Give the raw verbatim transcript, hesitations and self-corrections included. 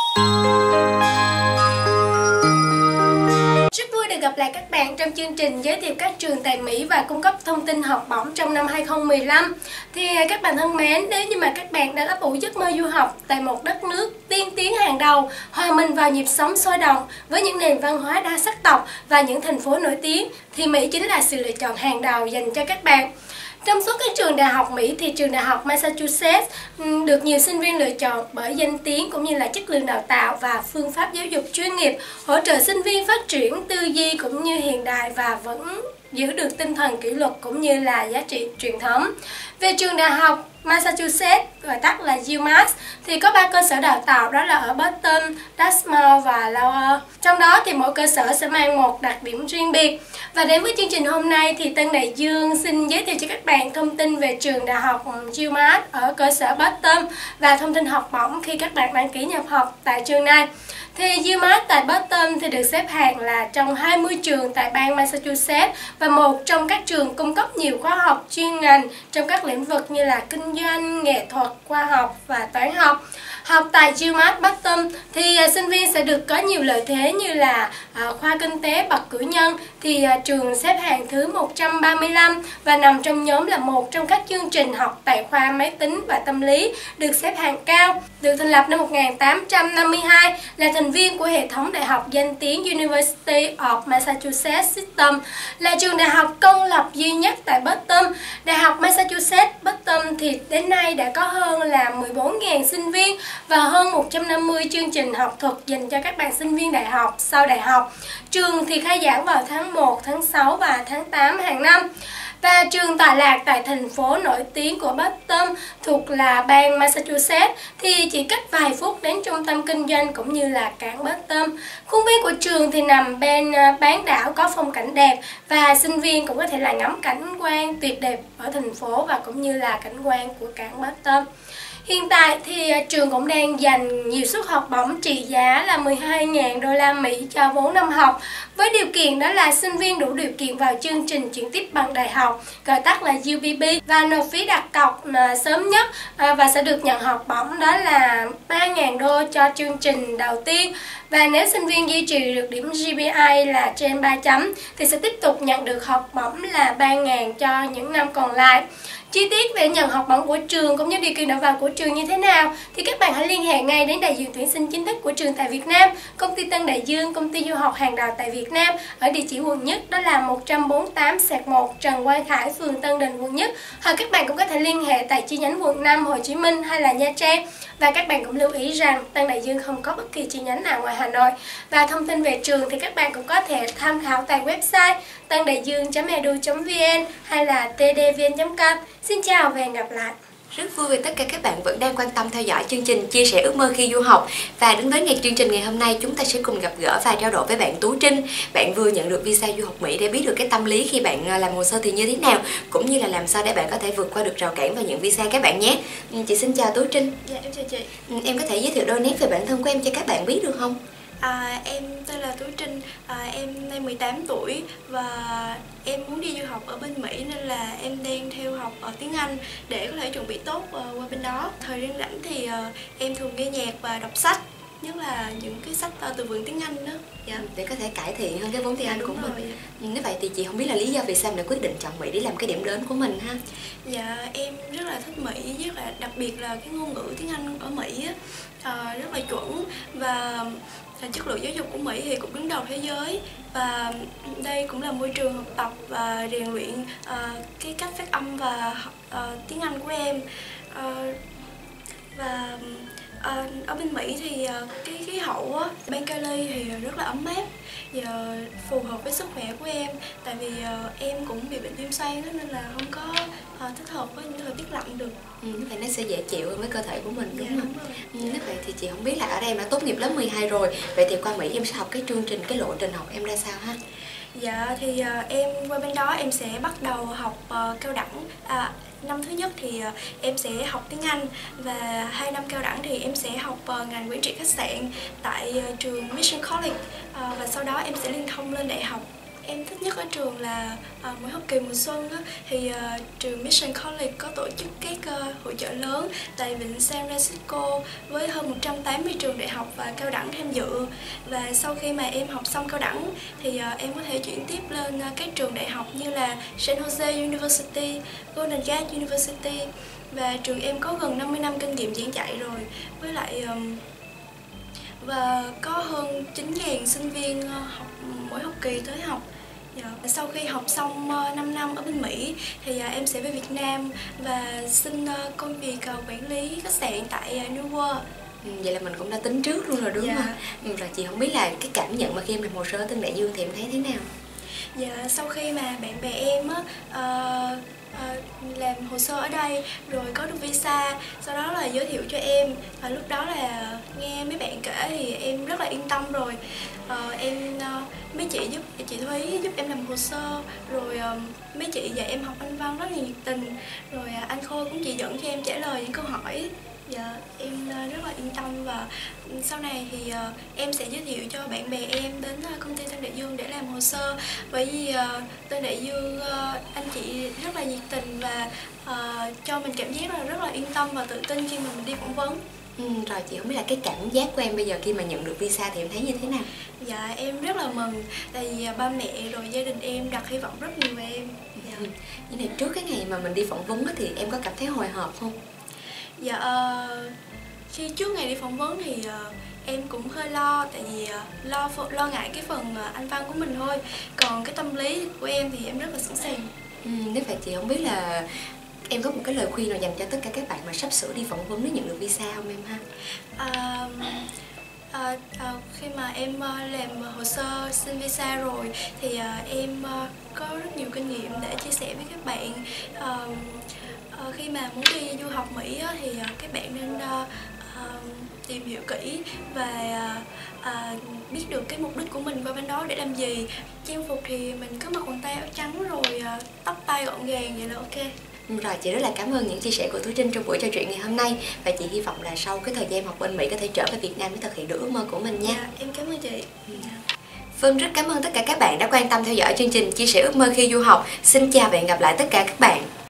Rất vui được gặp lại các bạn trong chương trình giới thiệu các trường tại Mỹ và cung cấp thông tin học bổng trong năm hai không một lăm. Thì các bạn thân mến, nếu như mà các bạn đang ấp ủ giấc mơ du học tại một đất nước tiên tiến hàng đầu, hòa mình vào nhịp sống sôi động với những nền văn hóa đa sắc tộc và những thành phố nổi tiếng, thì Mỹ chính là sự lựa chọn hàng đầu dành cho các bạn. Trong số các trường đại học Mỹ thì trường đại học Massachusetts được nhiều sinh viên lựa chọn bởi danh tiếng cũng như là chất lượng đào tạo và phương pháp giáo dục chuyên nghiệp, hỗ trợ sinh viên phát triển tư duy cũng như hiện đại và vẫn giữ được tinh thần kỷ luật cũng như là giá trị truyền thống. Về trường đại học Massachusetts, gọi tắt là UMass, thì có ba cơ sở đào tạo, đó là ở Boston, Dartmouth và Lowell. Trong đó thì mỗi cơ sở sẽ mang một đặc điểm riêng biệt. Và đến với chương trình hôm nay thì Tân Đại Dương xin giới thiệu cho các bạn thông tin về trường đại học UMass ở cơ sở Boston và thông tin học bổng khi các bạn đăng ký nhập học tại trường này. Thì UMass tại Boston thì được xếp hạng là trong hai mươi trường tại bang Massachusetts và một trong các trường cung cấp nhiều khóa học chuyên ngành trong các lĩnh vực như là kinh doanh, nghệ thuật, khoa học và toán học. Học tại UMass Boston thì sinh viên sẽ được có nhiều lợi thế như là khoa kinh tế bậc cử nhân thì trường xếp hạng thứ một trăm ba mươi lăm và nằm trong nhóm là một trong các chương trình học tại khoa máy tính và tâm lý được xếp hạng cao. Được thành lập năm một nghìn tám trăm năm mươi hai, là thành viên của hệ thống đại học danh tiếng University of Massachusetts System, là trường đại học công lập duy nhất tại Boston. Đại học Massachusetts Boston thì đến nay đã có hơn là mười bốn nghìn sinh viên và hơn một trăm năm mươi chương trình học thuật dành cho các bạn sinh viên đại học sau đại học. Trường thì khai giảng vào tháng một, tháng sáu và tháng tám hàng năm. Và trường tọa lạc tại thành phố nổi tiếng của Boston thuộc là bang Massachusetts thì chỉ cách vài phút đến trung tâm kinh doanh cũng như là cảng Boston. Khuôn viên của trường thì nằm bên bán đảo có phong cảnh đẹp và sinh viên cũng có thể là ngắm cảnh quan tuyệt đẹp ở thành phố và cũng như là cảnh quan của cảng Boston. Hiện tại thì trường cũng đang dành nhiều suất học bổng trị giá là mười hai nghìn đô la Mỹ cho bốn năm học, với điều kiện đó là sinh viên đủ điều kiện vào chương trình chuyển tiếp bằng đại học, gọi tắt là U B B, và nộp phí đặt cọc sớm nhất và sẽ được nhận học bổng đó là ba nghìn đô cho chương trình đầu tiên. Và nếu sinh viên duy trì được điểm G P A là trên ba chấm thì sẽ tiếp tục nhận được học bổng là ba nghìn cho những năm còn lại. Chi tiết về nhận học bổng của trường cũng như điều kiện đầu vào của trường như thế nào thì các bạn hãy liên hệ ngay đến đại diện tuyển sinh chính thức của trường tại Việt Nam, công ty Tân Đại Dương, công ty du học hàng đầu tại Việt Nam ở địa chỉ quận Nhất, đó là một trăm bốn mươi tám xẹt một Trần Quang Khải, phường Tân Định, quận Nhất. Hoặc các bạn cũng có thể liên hệ tại chi nhánh quận năm, Hồ Chí Minh hay là Nha Trang. Và các bạn cũng lưu ý rằng Tân Đại Dương không có bất kỳ chi nhánh nào ngoài Hà Nội. Và thông tin về trường thì các bạn cũng có thể tham khảo tại website tân đại dương chấm e d u chấm v n hay là t d v n chấm com. Xin chào và hẹn gặp lại. Rất vui vì tất cả các bạn vẫn đang quan tâm theo dõi chương trình Chia sẻ ước mơ khi du học. Và đến với ngày chương trình ngày hôm nay, chúng ta sẽ cùng gặp gỡ và trao đổi với bạn Tú Trinh. Bạn vừa nhận được visa du học Mỹ, để biết được cái tâm lý khi bạn làm hồ sơ thì như thế nào, cũng như là làm sao để bạn có thể vượt qua được rào cản và nhận visa các bạn nhé. Chị xin chào Tú Trinh. Dạ em chào chị. Em có thể giới thiệu đôi nét về bản thân của em cho các bạn biết được không? À, em tên là Tú Trinh, à, em nay mười tám tuổi và em muốn đi du học ở bên Mỹ nên là em đang theo học ở tiếng Anh để có thể chuẩn bị tốt uh, qua bên đó. Thời gian rảnh thì uh, em thường nghe nhạc và đọc sách, nhất là những cái sách uh, từ vựng tiếng Anh đó. Dạ. Để có thể cải thiện hơn cái vốn tiếng Anh dạ, của mình. Rồi. Nếu vậy thì chị không biết là lý do vì sao mình quyết định chọn Mỹ để làm cái điểm đến của mình ha? Dạ em rất là thích Mỹ, rất là đặc biệt là cái ngôn ngữ tiếng Anh ở Mỹ á, uh, rất là chuẩn và chất lượng giáo dục của Mỹ thì cũng đứng đầu thế giới, và đây cũng là môi trường học tập và rèn luyện uh, cái cách phát âm và uh, tiếng Anh của em. Uh, và uh, ở bên Mỹ thì uh, cái khí hậu á, bang Cali thì rất là ấm áp và phù hợp với sức khỏe của em, tại vì uh, em cũng bị bệnh viêm xoang nên là không có uh, thích hợp với những thời tiết lạnh được. Ừ, như vậy nó sẽ dễ chịu hơn với cơ thể của mình đúng dạ, không? Đúng rồi. Ừ, nếu vậy thì chị không biết là ở đây em đã tốt nghiệp lớp mười hai rồi, vậy thì qua Mỹ em sẽ học cái chương trình, cái lộ trình học em ra sao ha? Dạ thì uh, em qua bên đó em sẽ bắt đầu học uh, cao đẳng. À, năm thứ nhất thì uh, em sẽ học tiếng Anh, và hai năm cao đẳng thì em sẽ học uh, ngành quản trị khách sạn tại uh, trường Mission College, uh, và sau đó em sẽ liên thông lên đại học. em thích nhất ở trường là à, mỗi học kỳ mùa xuân á, thì à, trường Mission College có tổ chức các uh, hội chợ lớn tại Vịnh San Francisco với hơn một trăm tám mươi trường đại học và cao đẳng tham dự. Và sau khi mà em học xong cao đẳng thì à, em có thể chuyển tiếp lên uh, các trường đại học như là San Jose University, Golden Gate University. Và trường em có gần năm mươi năm kinh nghiệm giảng dạy rồi, với lại um, và có hơn chín nghìn sinh viên học mỗi học kỳ tới học. Dạ. Sau khi học xong năm năm ở bên Mỹ thì em sẽ về Việt Nam và xin công việc quản lý khách sạn tại New World. Ừ, vậy là mình cũng đã tính trước luôn rồi đúng dạ. không? Ừ, rồi chị không biết là cái cảm nhận mà khi em làm hồ sơ ở Tân Đại Dương thì em thấy thế nào? Dạ, sau khi mà bạn bè em á, uh, uh, làm hồ sơ ở đây rồi có được visa, sau đó là giới thiệu cho em, và lúc đó là nghe mấy bạn kể thì em rất là yên tâm rồi. uh, em uh, mấy chị giúp chị Thúy giúp em làm hồ sơ, rồi uh, mấy chị dạy em học Anh văn rất là nhiệt tình, rồi uh, anh Khôi cũng chỉ dẫn cho em trả lời những câu hỏi. Dạ, em rất là yên tâm, và sau này thì uh, em sẽ giới thiệu cho bạn bè em đến uh, công ty Tân Đại Dương để làm hồ sơ, bởi vì uh, Tân Đại Dương uh, anh chị rất là nhiệt tình và uh, cho mình cảm giác là rất là yên tâm và tự tin khi mà mình đi phỏng vấn. Ừ, rồi chị không biết là cái cảm giác của em bây giờ khi mà nhận được visa thì em thấy như thế nào? Dạ, em rất là mừng, tại vì uh, ba mẹ rồi gia đình em đặt hy vọng rất nhiều vào em. Dạ. Ừ. Như này, trước cái ngày mà mình đi phỏng vấn thì em có cảm thấy hồi hộp không? Dạ, uh, khi trước ngày đi phỏng vấn thì uh, em cũng hơi lo, tại vì uh, lo lo ngại cái phần uh, Anh văn của mình thôi. Còn cái tâm lý của em thì em rất là sẵn sàng. Ừ, nếu vậy chị không biết là em có một cái lời khuyên nào dành cho tất cả các bạn mà sắp sửa đi phỏng vấn để nhận được visa không em ha? Uh, À, à, khi mà em uh, làm hồ sơ xin visa rồi thì uh, em uh, có rất nhiều kinh nghiệm để chia sẻ với các bạn. Uh, uh, khi mà muốn đi du học Mỹ uh, thì uh, các bạn nên uh, uh, tìm hiểu kỹ và uh, uh, biết được cái mục đích của mình qua bên đó để làm gì. Trang phục thì mình có mặc quần tây áo trắng rồi uh, tóc tai gọn gàng, vậy là ok. Rồi, chị rất là cảm ơn những chia sẻ của Tú Trinh trong buổi trò chuyện ngày hôm nay. Và chị hy vọng là sau cái thời gian học bên Mỹ có thể trở về Việt Nam để thực hiện được ước mơ của mình nha. Dạ, em cảm ơn chị. Ừ. Phương rất cảm ơn tất cả các bạn đã quan tâm theo dõi chương trình Chia sẻ ước mơ khi du học. Xin chào và hẹn gặp lại tất cả các bạn.